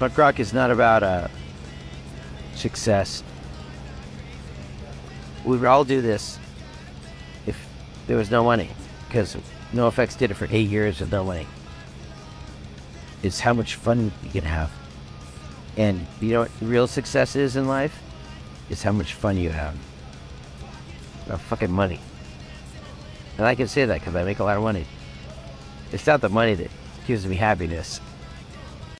Punk rock is not about success. We would all do this if there was no money, because NoFX did it for 8 years with no money. It's how much fun you can have. And you know what real success is in life? It's how much fun you have. Not fucking money. And I can say that because I make a lot of money. It's not the money that gives me happiness.